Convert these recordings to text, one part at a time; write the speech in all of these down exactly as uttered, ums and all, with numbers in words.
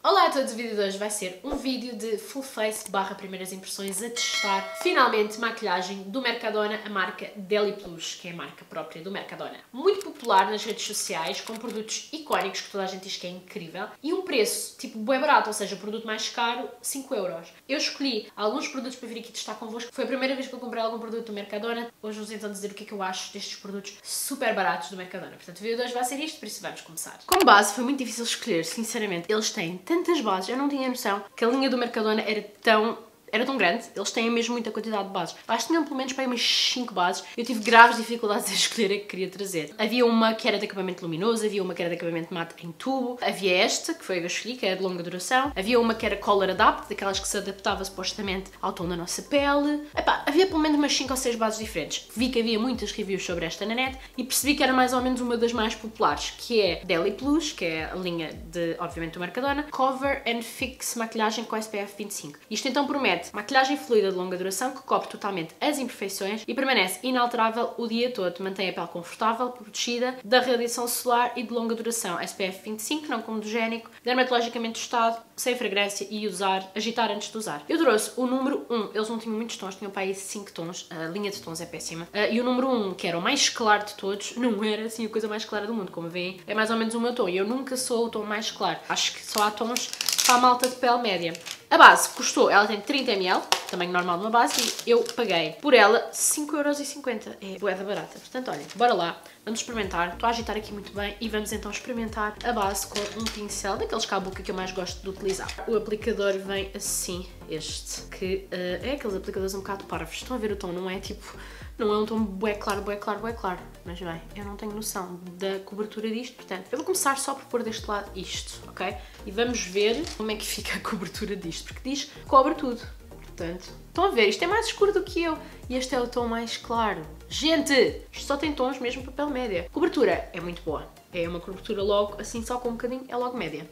Olá a todos, o vídeo de hoje vai ser um vídeo de full face barra primeiras impressões a testar finalmente maquilhagem do Mercadona, a marca Deli Plus, que é a marca própria do Mercadona. Muito popular nas redes sociais, com produtos icónicos que toda a gente diz que é incrível e um preço tipo bué barato, ou seja, o produto mais caro, cinco euros. Eu escolhi alguns produtos para vir aqui testar convosco. Foi a primeira vez que eu comprei algum produto do Mercadona. Hoje vos então dizer o que é que eu acho destes produtos super baratos do Mercadona. Portanto, o vídeo de hoje vai ser isto, por isso vamos começar. Como base, foi muito difícil escolher, sinceramente. Eles têm tantas bases, eu não tinha noção que a linha do Mercadona era tão... era tão grande, eles têm mesmo muita quantidade de bases. Acho que tinham pelo menos para aí umas cinco bases. Eu tive graves dificuldades em escolher a que queria trazer. Havia uma que era de acabamento luminoso, havia uma que era de acabamento mate em tubo, havia esta, que foi a que eu escolhi, que é de longa duração, havia uma que era Color Adapt, daquelas que se adaptava supostamente ao tom da nossa pele. Epá, havia pelo menos umas cinco ou seis bases diferentes. Vi que havia muitas reviews sobre esta na net e percebi que era mais ou menos uma das mais populares, que é Deli Plus, que é a linha de, obviamente, do Mercadona, Cover and Fix maquilhagem com S P F vinte e cinco. Isto então promete maquilhagem fluida de longa duração que cobre totalmente as imperfeições e permanece inalterável o dia todo. Mantém a pele confortável, protegida da radiação solar e de longa duração. S P F vinte e cinco, não comedogénico, dermatologicamente testado, sem fragrância e usar, agitar antes de usar. Eu trouxe o número um, eles não tinham muitos tons, tinham para aí cinco tons, a linha de tons é péssima. Uh, e o número um, que era o mais claro de todos, não era assim a coisa mais clara do mundo, como veem, é mais ou menos o meu tom. E eu nunca sou o tom mais claro. Acho que só há tons para a malta de pele média. A base custou, ela tem trinta mililitros, tamanho normal de uma base, e eu paguei por ela cinco euros e cinquenta. É bué da barata. Portanto, olha, bora lá, vamos experimentar. Estou a agitar aqui muito bem e vamos então experimentar a base com um pincel, daqueles cá a boca que eu mais gosto de utilizar. O aplicador vem assim, este, que uh, é aqueles aplicadores um bocado parvos. Estão a ver o tom, não é tipo... Não é um tom bué claro, bué claro, bué claro. Mas bem, eu não tenho noção da cobertura disto, portanto, eu vou começar só por pôr deste lado isto, ok? E vamos ver como é que fica a cobertura disto, porque diz cobre tudo. Portanto, estão a ver, isto é mais escuro do que eu e este é o tom mais claro. Gente, isto só tem tons mesmo para pele média. Cobertura é muito boa. É uma cobertura logo, assim só com um bocadinho, é logo média.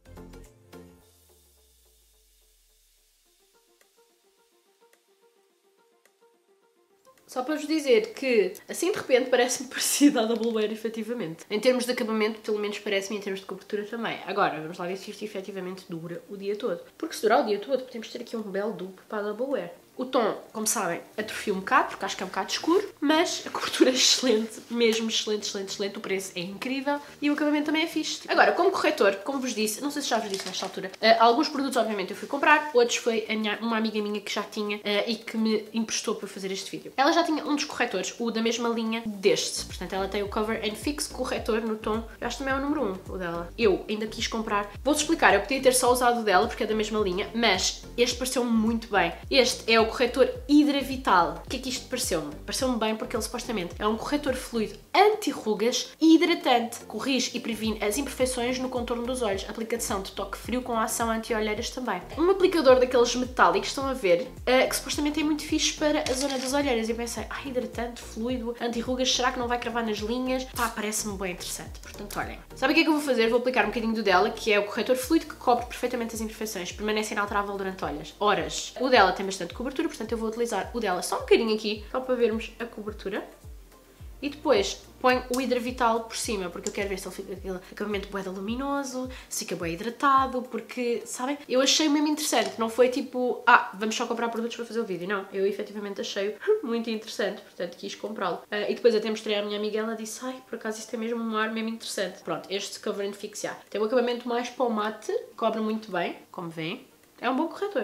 Só para vos dizer que, assim de repente, parece-me parecida à Double Wear, efetivamente. Em termos de acabamento, pelo menos parece-me, em termos de cobertura também. Agora, vamos lá ver se isto efetivamente dura o dia todo. Porque se durar o dia todo, podemos ter aqui um belo duplo para a Double Wear. O tom, como sabem, atrofia um bocado, porque acho que é um bocado escuro, mas a cobertura é excelente, mesmo excelente, excelente, excelente, o preço é incrível e o acabamento também é fixe. Agora, como corretor, como vos disse, não sei se já vos disse nesta altura, uh, alguns produtos obviamente eu fui comprar, outros foi a minha, uma amiga minha que já tinha uh, e que me emprestou para fazer este vídeo. Ela já tinha um dos corretores, o da mesma linha deste, portanto ela tem o Cover and Fix corretor no tom, eu acho que também é o número um, o dela. Eu ainda quis comprar, vou-vos explicar, eu podia ter só usado o dela porque é da mesma linha, mas este pareceu-me muito bem. Este é o corretor Hydra Vital. O que é que isto pareceu-me? Pareceu-me bem porque ele supostamente é um corretor fluido anti-rugas e hidratante. Corrige e previne as imperfeições no contorno dos olhos. Aplicação de toque frio com ação anti-olheiras também. Um aplicador daqueles metálicos, estão a ver, uh, que supostamente é muito fixe para a zona das olheiras. E eu pensei, ah, hidratante, fluido, anti-rugas, será que não vai cravar nas linhas? Pá, parece-me bem interessante. Portanto, olhem. Sabe o que é que eu vou fazer? Vou aplicar um bocadinho do dela, que é o corretor fluido que cobre perfeitamente as imperfeições. Permanece inalterável durante horas. horas. O dela tem bastante cobertura, portanto eu vou utilizar o dela só um bocadinho aqui, só para vermos a cobertura. E depois ponho o Hydra Vital por cima, porque eu quero ver se ele fica aquele acabamento bué luminoso, se fica bem hidratado, porque, sabem, eu achei mesmo interessante, não foi tipo, ah, vamos só comprar produtos para fazer o vídeo, não, eu efetivamente achei muito interessante, portanto quis comprá-lo. Uh, e depois até mostrei à minha amiga, ela disse, ai, por acaso isto é mesmo um ar mesmo interessante. Pronto, este Cover and Fix já. Tem um acabamento mais para o mate, cobre muito bem, como veem, é um bom corretor.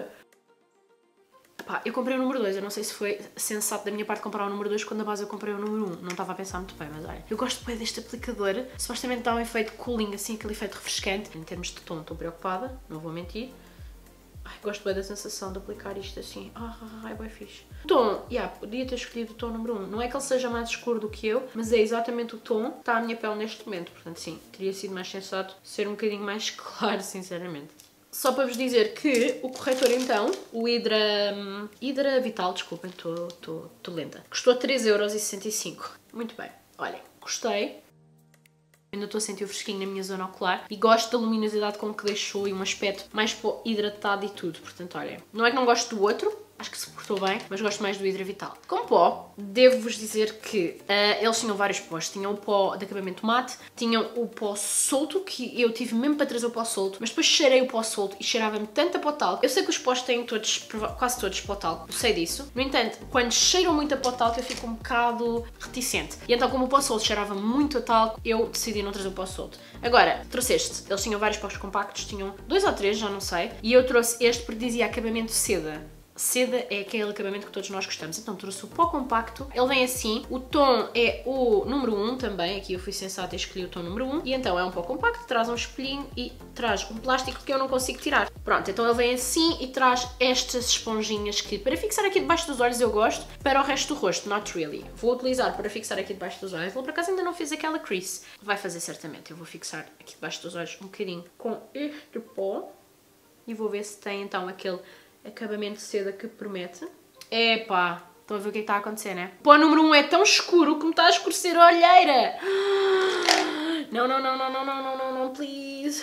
Pá, eu comprei o número dois, eu não sei se foi sensato da minha parte comprar o número dois quando a base eu comprei o número um, não estava a pensar muito bem, mas olha, eu gosto bem deste aplicador, supostamente dá um efeito cooling, assim, aquele efeito refrescante. Em termos de tom estou preocupada, não vou mentir. Ai, gosto bem da sensação de aplicar isto assim, ah, é bem fixe. O tom, yeah, podia ter escolhido o tom número um, não é que ele seja mais escuro do que eu, mas é exatamente o tom que está a minha pele neste momento, portanto sim, teria sido mais sensato ser um bocadinho mais claro, sinceramente. Só para vos dizer que o corretor então, o Hydra, um, Hydra Vital, desculpem, estou lenta, custou três euros e sessenta e cinco. Muito bem, olhem, gostei. Ainda estou a sentir o fresquinho na minha zona ocular e gosto da luminosidade com que deixou e um aspecto mais hidratado e tudo. Portanto, olhem, não é que não gosto do outro, acho que se portou bem, mas gosto mais do Hydra Vital. Com pó, devo-vos dizer que uh, eles tinham vários pós. Tinham o pó de acabamento mate, tinham o pó solto, que eu tive mesmo para trazer o pó solto, mas depois cheirei o pó solto e cheirava-me tanto a pó talco. Eu sei que os pós têm todos, quase todos pó talco, eu sei disso. No entanto, quando cheiram muito a pó talco, eu fico um bocado reticente. E então, como o pó solto cheirava muito a talco, eu decidi não trazer o pó solto. Agora, trouxe este. Eles tinham vários pós compactos, tinham dois ou três, já não sei. E eu trouxe este porque dizia acabamento seda. Seda é aquele acabamento que todos nós gostamos, então trouxe o pó compacto, ele vem assim, o tom é o número um também, aqui eu fui sensata e escolhi o tom número um, e então é um pó compacto, traz um espelhinho e traz um plástico que eu não consigo tirar. Pronto, então ele vem assim e traz estas esponjinhas que para fixar aqui debaixo dos olhos eu gosto, para o resto do rosto, not really. Vou utilizar para fixar aqui debaixo dos olhos, ele por acaso ainda não fiz aquela crease, vai fazer certamente, eu vou fixar aqui debaixo dos olhos um bocadinho com este pó e vou ver se tem então aquele acabamento de seda que promete. Epá, estão a ver o que é que está a acontecer, né? O pó número um é tão escuro que me está a escurecer a olheira. Não, não, não, não, não, não, não, não, não, please.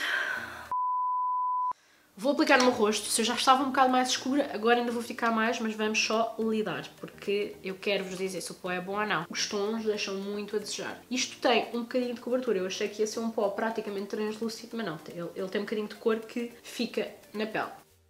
Vou aplicar no meu rosto. Se eu já estava um bocado mais escura, agora ainda vou ficar mais, mas vamos só lidar, porque eu quero vos dizer se o pó é bom ou não. Os tons deixam muito a desejar. Isto tem um bocadinho de cobertura. Eu achei que ia ser um pó praticamente translúcido, mas não. Ele, ele tem um bocadinho de cor que fica na pele.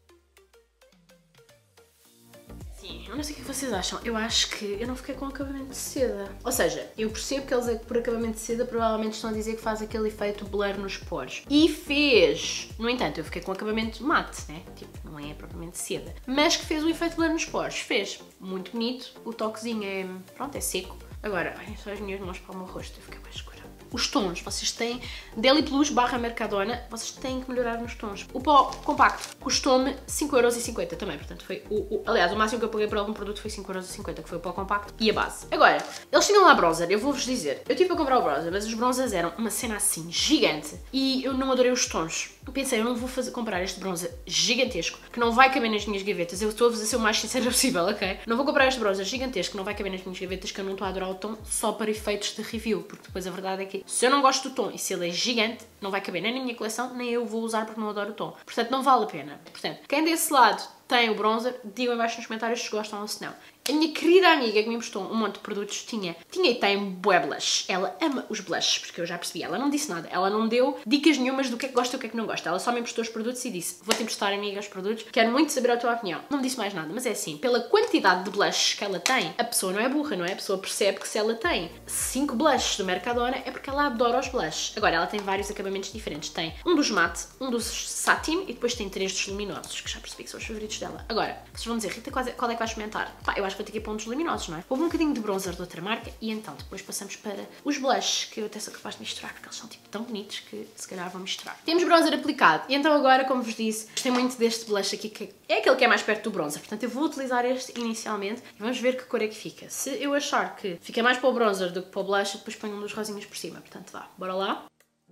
Eu não sei o que vocês acham, eu acho que eu não fiquei com acabamento de seda. Ou seja, eu percebo que eles por acabamento de seda provavelmente estão a dizer que faz aquele efeito blur nos poros. E fez! No entanto, eu fiquei com acabamento mate, né? Tipo, não é propriamente seda. Mas que fez o efeito blur nos poros. Fez. Muito bonito. O toquezinho é... pronto, é seco. Agora, olhem só as minhas mãos para o meu rosto, eu fiquei mais escura. Os tons, vocês têm Deli Plus barra Mercadona, vocês têm que melhorar nos tons. O pó compacto custou-me cinco euros e cinquenta também, portanto foi o, o... Aliás, o máximo que eu paguei por algum produto foi cinco euros e cinquenta, que foi o pó compacto e a base. Agora, eles tinham lá bronzer, eu vou-vos dizer, eu tive a comprar o bronzer, mas os bronzers eram uma cena assim, gigante, e eu não adorei os tons. Eu pensei, eu não vou fazer, comprar este bronzer gigantesco, que não vai caber nas minhas gavetas, eu estou a fazer ser o mais sincera possível, ok? Não vou comprar este bronzer gigantesco, que não vai caber nas minhas gavetas, que eu não estou a adorar o tom, só para efeitos de review, porque depois a verdade é que se eu não gosto do tom e se ele é gigante, não vai caber nem na minha coleção, nem eu vou usar porque não adoro o tom. Portanto, não vale a pena. Portanto, quem desse lado tem o bronzer, digam abaixo nos comentários se gostam ou se não. A minha querida amiga que me emprestou um monte de produtos tinha, tinha e tem bué blush. Ela ama os blushes, porque eu já percebi. Ela não disse nada. Ela não deu dicas nenhumas do que é que gosta e o que é que não gosta. Ela só me emprestou os produtos e disse, vou-te emprestar, amiga, os produtos. Quero muito saber a tua opinião. Não me disse mais nada, mas é assim, pela quantidade de blush que ela tem, a pessoa não é burra, não é? A pessoa percebe que se ela tem cinco blushes do Mercadona é porque ela adora os blushes. Agora, ela tem vários acabamentos diferentes. Tem um dos matte, um dos satin e depois tem três dos luminosos, que já percebi que são os favoritos dela. Agora, vocês vão dizer, Rita, qual é, qual é que vais experimentar? Pá, eu acho que vou ter que ir para um dos luminosos. Não é? Houve um bocadinho de bronzer de outra marca e então depois passamos para os blushes, que eu até sou capaz de misturar porque eles são tipo tão bonitos que se calhar vou misturar. Temos bronzer aplicado e então agora, como vos disse, gostei muito deste blush aqui que é aquele que é mais perto do bronzer, portanto eu vou utilizar este inicialmente e vamos ver que cor é que fica. Se eu achar que fica mais para o bronzer do que para o blush, depois ponho um dos rosinhas por cima, portanto vá, bora lá.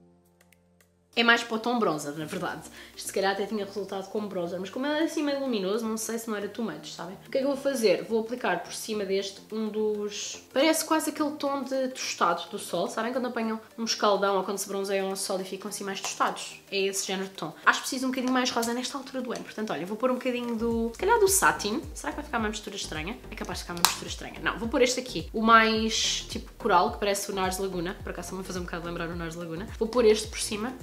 É mais para o tom bronzer, na verdade. Isto se calhar até tinha resultado como bronzer, mas como ele é assim meio luminoso, não sei se não era too much, sabem? O que é que eu vou fazer? Vou aplicar por cima deste um dos... Parece quase aquele tom de tostado do sol, sabem? Quando apanham um escaldão ou quando se bronzeiam ao sol e ficam assim mais tostados. É esse género de tom. Acho que preciso um bocadinho mais rosa nesta altura do ano, portanto, olha, vou pôr um bocadinho do... se calhar do satin. Será que vai ficar uma mistura estranha? É capaz de ficar uma mistura estranha. Não, vou pôr este aqui. O mais, tipo, coral, que parece o Nars Laguna. Por acaso, me fazer um bocado lembrar o Nars Laguna. Vou pôr este por cima.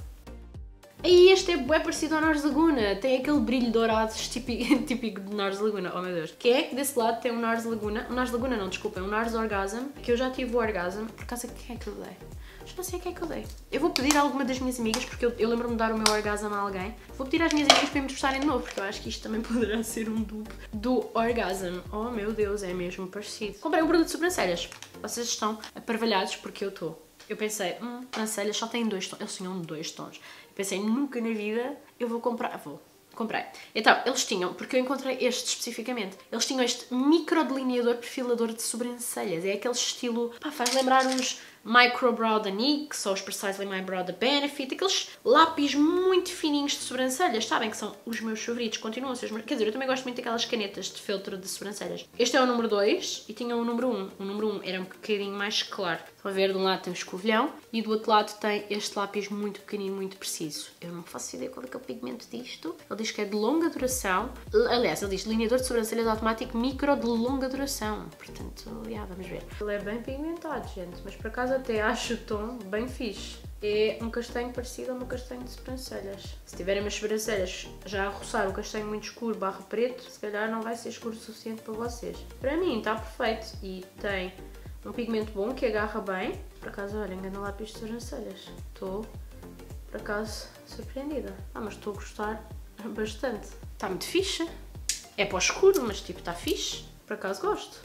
E este é bem parecido ao Nars Laguna, tem aquele brilho dourado típico, típico de Nars Laguna, oh meu Deus. Que é que desse lado tem um Nars Laguna, um Nars Laguna não, desculpem, um Nars Orgasm, que eu já tive o Orgasm, por acaso a quem é que eu dei? Já não sei a quem é que eu dei. Eu vou pedir a alguma das minhas amigas, porque eu, eu lembro-me de dar o meu Orgasm a alguém. Vou pedir às minhas amigas para me testarem de novo, porque eu acho que isto também poderá ser um dupe do Orgasm. Oh meu Deus, é mesmo parecido. Comprei um produto de sobrancelhas. Vocês estão aparvalhados porque eu estou. Eu pensei, hum, sobrancelhas só têm dois tons, eles tinham dois tons. Pensei, nunca na vida eu vou comprar, vou, comprei. Então, eles tinham, porque eu encontrei este especificamente, eles tinham este micro delineador perfilador de sobrancelhas, é aquele estilo, pá, faz lembrar uns Micro Brow da N Y X ou os Precisely My Brow da Benefit, aqueles lápis muito fininhos de sobrancelhas, sabem que são os meus favoritos, continuam a ser os meus... Quer dizer, eu também gosto muito daquelas canetas de feltro de sobrancelhas. Este é o número dois e tinha o número um. O número um era um bocadinho mais claro. Estão a ver, de um lado tem o escovilhão e do outro lado tem este lápis muito pequenino, muito preciso. Eu não faço ideia qual é que é o pigmento disto. Ele diz que é de longa duração. Aliás, ele diz delineador de sobrancelhas automático micro de longa duração. Portanto, já, vamos ver. Ele é bem pigmentado, gente, mas por acaso até acho o tom bem fixe. É um castanho parecido ao meu castanho de sobrancelhas. Se tiverem umas sobrancelhas já a roçar o castanho muito escuro barra preto, se calhar não vai ser escuro o suficiente para vocês. Para mim está perfeito e tem um pigmento bom que agarra bem. Por acaso, olha, engano lápis de sobrancelhas. Estou, por acaso, surpreendida. Ah, mas estou a gostar bastante. Está muito fixe. É para o escuro, mas tipo, está fixe. Por acaso gosto.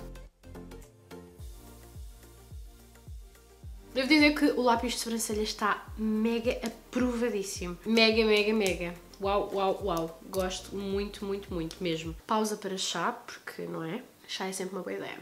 Devo dizer que o lápis de sobrancelha está mega aprovadíssimo. Mega, mega, mega. Uau, uau, uau. Gosto muito, muito, muito mesmo. Pausa para chá, porque não é? Chá é sempre uma boa ideia.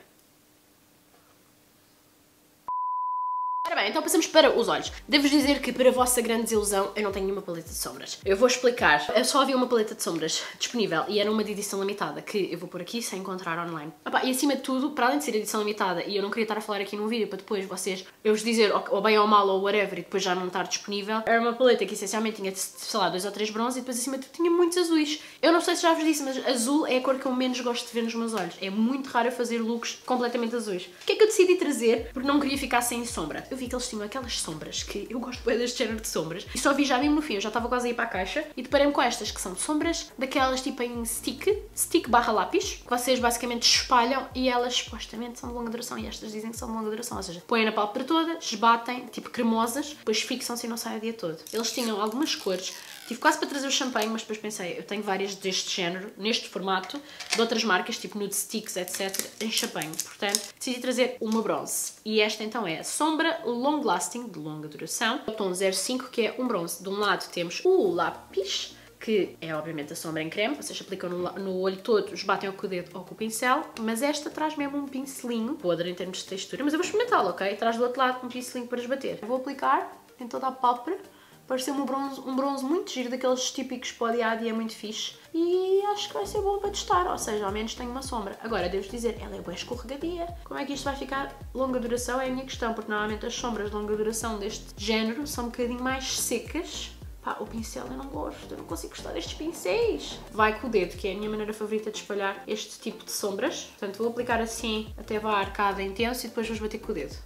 Ora bem, então passamos para os olhos. Devo dizer que para a vossa grande desilusão eu não tenho nenhuma paleta de sombras. Eu vou explicar. Eu só havia uma paleta de sombras disponível e era uma de edição limitada que eu vou pôr aqui sem encontrar online. Opa, e acima de tudo, para além de ser edição limitada e eu não queria estar a falar aqui num vídeo para depois vocês, eu vos dizer ou bem ou mal ou whatever e depois já não estar disponível, era uma paleta que essencialmente tinha, sei lá, dois ou três bronzes e depois acima de tudo tinha muitos azuis. Eu não sei se já vos disse, mas azul é a cor que eu menos gosto de ver nos meus olhos. É muito raro eu fazer looks completamente azuis. O que é que eu decidi trazer? Porque não queria ficar sem sombra. Eu vi que eles tinham aquelas sombras, que eu gosto bem deste género de sombras, e só vi já mesmo no fim, eu já estava quase a ir para a caixa, e deparei-me com estas, que são sombras daquelas tipo em stick, stick barra lápis, que vocês basicamente espalham e elas supostamente são de longa duração, e estas dizem que são de longa duração, ou seja, põem na pálpebra toda, esbatem, tipo cremosas, depois fixam-se e não saem o dia todo. Eles tinham algumas cores, tive quase para trazer o champanhe, mas depois pensei, eu tenho várias deste género, neste formato, de outras marcas, tipo nude sticks, etcétera, em champanhe, portanto, decidi trazer uma bronze. E esta então é a sombra Long Lasting, de longa duração, o tom zero cinco, que é um bronze. De um lado temos o lápis, que é obviamente a sombra em creme, vocês aplicam no, no olho todo, esbatem ou com o dedo ou com o pincel, mas esta traz mesmo um pincelinho, podre em termos de textura, mas eu vou experimentá-lo, ok? Traz do outro lado um pincelinho para esbater. Eu vou aplicar em toda a pálpebra, pareceu um bronze, um bronze muito giro, daqueles típicos para o dia a dia, muito fixe, e acho que vai ser bom para testar, ou seja, ao menos tenho uma sombra. Agora, devo dizer, ela é bem escorregadia. Como é que isto vai ficar? Longa duração é a minha questão, porque normalmente as sombras de longa duração deste género são um bocadinho mais secas. Pá, o pincel eu não gosto, eu não consigo gostar destes pincéis. Vai com o dedo, que é a minha maneira favorita de espalhar este tipo de sombras. Portanto, vou aplicar assim até vá arcada intenso e depois vou bater com o dedo.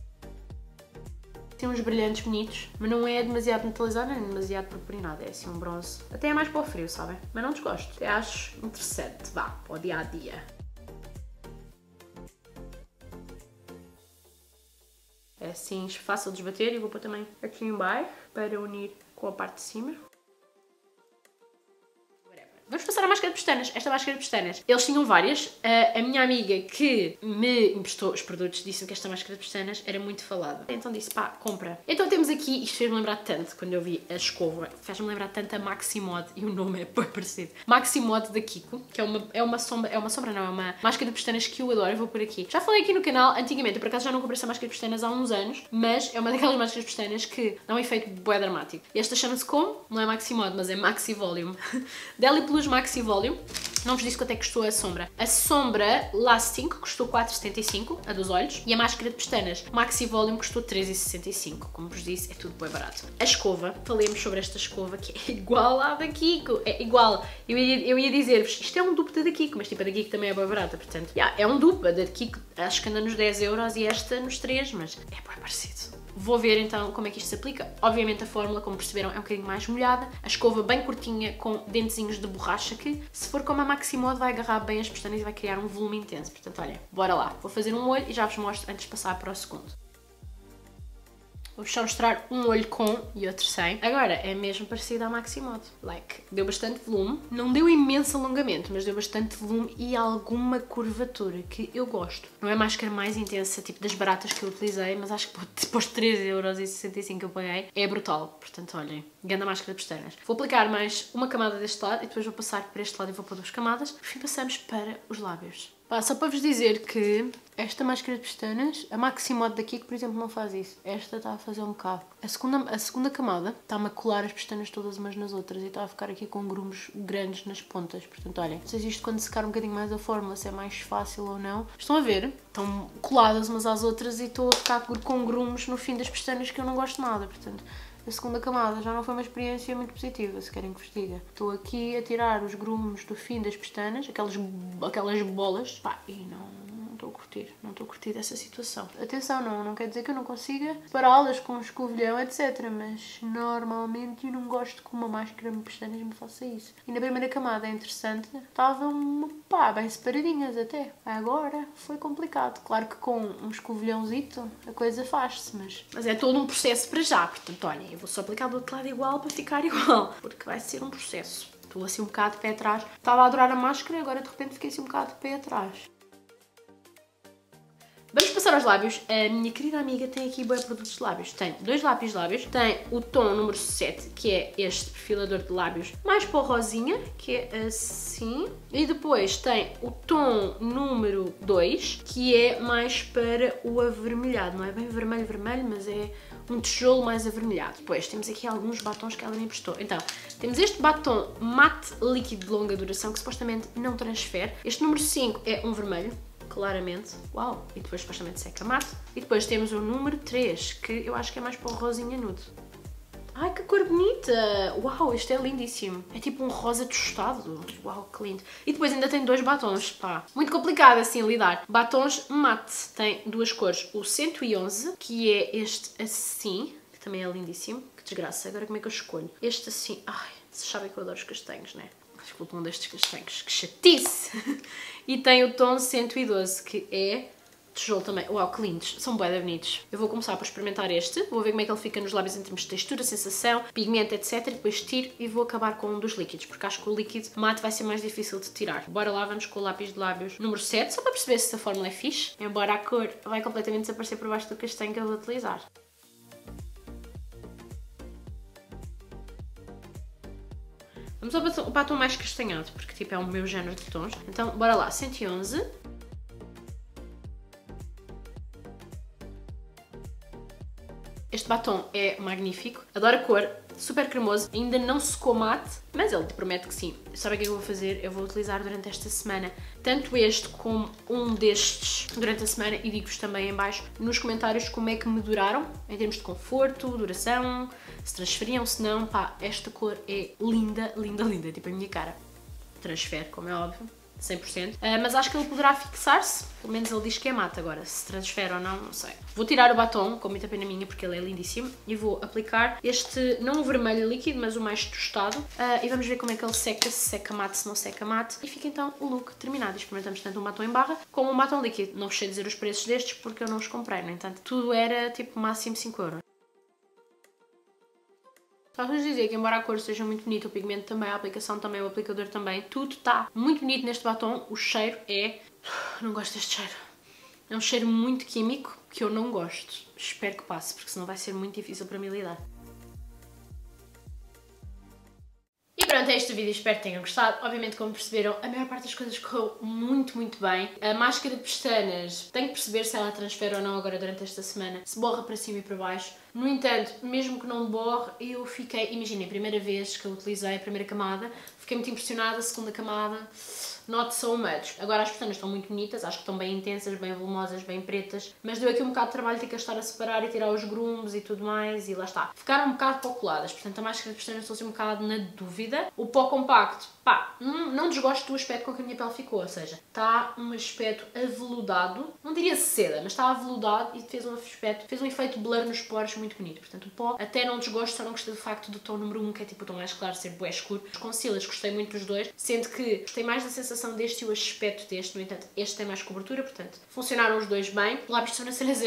Tem uns brilhantes bonitos, mas não é demasiado metalizado nem demasiado purpurinado, é assim um bronze. Até é mais para o frio, sabem? Mas não desgosto, até acho interessante, vá, para o dia a dia. É assim fácil de esbater e vou pôr também aqui em baixo para unir com a parte de cima. Vamos passar à máscara de pestanas. Esta máscara de pestanas, eles tinham várias. A minha amiga que me emprestou os produtos disse-me que esta máscara de pestanas era muito falada. Então disse, pá, compra. Então temos aqui, isto fez-me lembrar tanto, quando eu vi a escova, fez-me lembrar tanto a Maximod, e o nome é bem parecido. Maximod da Kiko, que é uma, é uma sombra, é uma sombra não, é uma máscara de pestanas que eu adoro, eu vou por aqui. Já falei aqui no canal, antigamente, eu por acaso já não comprei essa máscara de pestanas há uns anos, mas é uma daquelas máscaras de pestanas que dá um efeito bué dramático. Esta chama-se como? Não é Maximod, mas é Maxi Volume. Deli Plus Maxi Volume. Não vos disse quanto é que custou a sombra. A sombra Lasting custou quatro vírgula setenta e cinco, a dos olhos, e a máscara de pestanas Maxi Volume custou três vírgula sessenta e cinco. Como vos disse, é tudo bem barato. A escova, falemos sobre esta escova que é igual à da Kiko. É igual. Eu ia, eu ia dizer-vos, isto é um dupe da Kiko, mas tipo a da Kiko também é bem barata, portanto, yeah, é um dupe. A da Kiko acho que anda nos dez euros e esta nos três, mas é bem parecido. Vou ver então como é que isto se aplica. Obviamente a fórmula, como perceberam, é um bocadinho mais molhada. A escova bem curtinha com dentezinhos de borracha que, se for como a Maximod, vai agarrar bem as pestanas e vai criar um volume intenso. Portanto, olha, bora lá. Vou fazer um olho e já vos mostro antes de passar para o segundo. Vou-vos só mostrar um olho com e outro sem. Agora, é mesmo parecido à Maximod. Like, deu bastante volume. Não deu imenso alongamento, mas deu bastante volume e alguma curvatura, que eu gosto. Não é a máscara mais intensa, tipo das baratas que eu utilizei, mas acho que para os três vírgula sessenta e cinco euros que eu paguei, é brutal. Portanto, olhem, grande máscara de pestanas. Vou aplicar mais uma camada deste lado e depois vou passar para este lado e vou pôr duas camadas. Por fim, passamos para os lábios. Pá, só para vos dizer que esta máscara de pestanas, a Maximode daqui, que por exemplo não faz isso. Esta está a fazer um bocado. A segunda, a segunda camada está-me a colar as pestanas todas umas nas outras e está a ficar aqui com grumos grandes nas pontas. Portanto, olhem, não sei se isto quando secar um bocadinho mais a fórmula, se é mais fácil ou não. Estão a ver? Estão coladas umas às outras e estou a ficar com grumos no fim das pestanas que eu não gosto nada. Portanto, a segunda camada já não foi uma experiência muito positiva, se querem que vos diga. Estou aqui a tirar os grumos do fim das pestanas, aquelas, aquelas bolas, pá, e não... Não estou a curtir, não estou a curtir dessa situação. Atenção, não, não quer dizer que eu não consiga separá-las com um escovilhão, etcétera. Mas normalmente eu não gosto que uma máscara de pestanas me faça isso. E na primeira camada é interessante, estavam, pá, bem separadinhas até. Agora foi complicado. Claro que com um escovilhãozito a coisa faz-se, mas... Mas é todo um processo para já, portanto, olhem, eu vou só aplicar do outro lado igual para ficar igual, porque vai ser um processo. Estou assim um bocado de pé atrás. Estava a adorar a máscara e agora de repente fiquei assim um bocado de pé atrás. Vamos passar aos lábios. A minha querida amiga tem aqui bons produtos de lábios. Tem dois lápis de lábios. Tem o tom número sete, que é este perfilador de lábios mais para o rosinha, que é assim. E depois tem o tom número dois, que é mais para o avermelhado. Não é bem vermelho, vermelho, mas é um tijolo mais avermelhado. Depois temos aqui alguns batons que ela me emprestou. Então, temos este batom mate líquido de longa duração, que supostamente não transfere. Este número cinco é um vermelho, claramente. Uau! E depois supostamente seca mate. E depois temos o número três, que eu acho que é mais para o rosinha nude. Ai, que cor bonita! Uau, este é lindíssimo. É tipo um rosa tostado. Uau, que lindo. E depois ainda tem dois batons, pá. Muito complicado assim lidar. Batons mate. Tem duas cores. O cento e onze, que é este assim, que também é lindíssimo. Que desgraça. Agora como é que eu escolho? Este assim. Ai, vocês sabem que eu adoro os castanhos, né? Desculpa um destes castanhos. Que chatice! E tem o tom cento e doze, que é tijolo também. Uau, que lindos. São bué de bonitos. Eu vou começar por experimentar este. Vou ver como é que ele fica nos lábios em termos de textura, sensação, pigmento, etcétera. Depois tiro e vou acabar com um dos líquidos, porque acho que o líquido mate vai ser mais difícil de tirar. Bora lá, vamos com o lápis de lábios número sete, só para perceber se a fórmula é fixe. Embora a cor vai completamente desaparecer por baixo do castanho que eu vou utilizar. Vamos ao batom, batom mais castanhado, porque tipo é o meu género de tons. Então, bora lá, cento e onze. Este batom é magnífico, adoro a cor, super cremoso, ainda não secou mate, mas ele te promete que sim. Sabe o que eu vou fazer? Eu vou utilizar durante esta semana tanto este como um destes durante a semana e digo-vos também em baixo nos comentários como é que me duraram, em termos de conforto, duração, se transferiam, se não, pá, esta cor é linda, linda, linda, tipo a minha cara. Transfere, como é óbvio. cem por cento, uh, mas acho que ele poderá fixar-se, pelo menos ele diz que é mate agora, se transfere ou não, não sei. Vou tirar o batom, com muita pena minha, porque ele é lindíssimo, e vou aplicar este, não o vermelho líquido, mas o mais tostado, uh, e vamos ver como é que ele seca, se seca mate, se não seca mate, e fica então o look terminado. Experimentamos tanto um batom em barra como um batom líquido. Não vos sei dizer os preços destes porque eu não os comprei, no entanto, tudo era tipo máximo cinco euros. Só vos dizer que embora a cor seja muito bonita, o pigmento também, a aplicação também, o aplicador também, tudo está muito bonito neste batom. O cheiro é... não gosto deste cheiro. É um cheiro muito químico que eu não gosto. Espero que passe, porque senão vai ser muito difícil para mim lidar. E pronto, é este o vídeo, espero que tenham gostado. Obviamente, como perceberam, a maior parte das coisas correu muito, muito bem. A máscara de pestanas, tenho que perceber se ela transfere ou não agora durante esta semana, se borra para cima e para baixo. No entanto, mesmo que não borre, eu fiquei, imaginem, a primeira vez que eu utilizei a primeira camada, fiquei muito impressionada, a segunda camada, not so much. Agora as pestanas estão muito bonitas, acho que estão bem intensas, bem volumosas, bem pretas, mas deu aqui um bocado de trabalho ter que estar a separar e tirar os grumos e tudo mais, e lá está. Ficaram um bocado pó coladas, portanto a máscara de pestanas estou assim um bocado na dúvida. O pó compacto, pá, não, não desgosto do aspecto com que a minha pele ficou, ou seja, está um aspecto aveludado, não diria seda, mas está aveludado e fez um aspecto, fez um efeito blur nos poros muito bonito. Portanto, o pó até não desgosto, só não gostei do facto do tom número um, que é tipo o tom mais claro, ser bué escuro. Os concealers gostei muito dos dois, sendo que gostei mais da sensação deste e o aspecto deste, no entanto, este tem mais cobertura, portanto, funcionaram os dois bem. O lápis de sobrancelhas é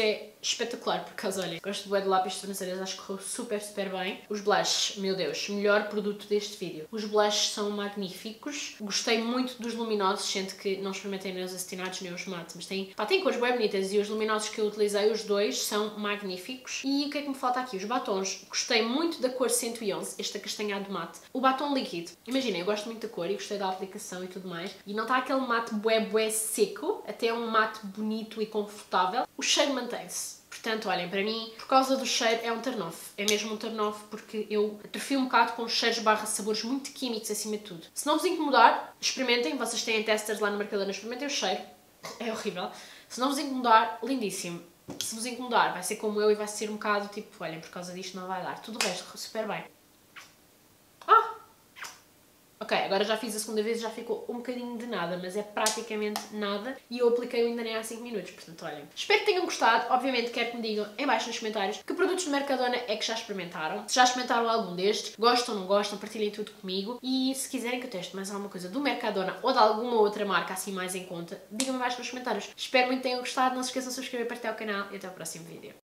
espetacular, por acaso, olha, gosto bué de lápis de sobrancelhas, acho que correu super, super bem. Os blushes, meu Deus, melhor produto deste vídeo. Os blushes são magníficos, gostei muito dos luminosos, sendo que não experimentei nem os acetinados nem os mates, mas tem, pá, tem cores bem bonitas e os luminosos que eu utilizei, os dois, são magníficos. E o que é que me falta aqui? Os batons. Gostei muito da cor cento e onze, este acastanhado mate. O batom líquido, imaginem, eu gosto muito da cor e gostei da aplicação e tudo mais, e não está aquele mate bué bué seco, até é um mate bonito e confortável. O cheiro mantém-se. Portanto, olhem, para mim, por causa do cheiro, é um turn-off. É mesmo um turn-off porque eu atrofio um bocado com cheiros barra sabores muito químicos acima de tudo. Se não vos incomodar, experimentem. Vocês têm testers lá no Mercadona, experimentem o cheiro. É horrível. Se não vos incomodar, lindíssimo. Se vos incomodar, vai ser como eu e vai ser um bocado tipo, olhem, por causa disto não vai dar. Tudo o resto, super bem. Ah! Ok, agora já fiz a segunda vez e já ficou um bocadinho de nada, mas é praticamente nada e eu apliquei-o ainda nem há cinco minutos, portanto, olhem. Espero que tenham gostado, obviamente quero que me digam em baixo nos comentários que produtos do Mercadona é que já experimentaram, se já experimentaram algum destes, gostam ou não gostam, partilhem tudo comigo e se quiserem que eu teste mais alguma coisa do Mercadona ou de alguma outra marca assim mais em conta, digam-me em baixo nos comentários. Espero muito que tenham gostado, não se esqueçam de subscrever, partilhar o canal e até o próximo vídeo.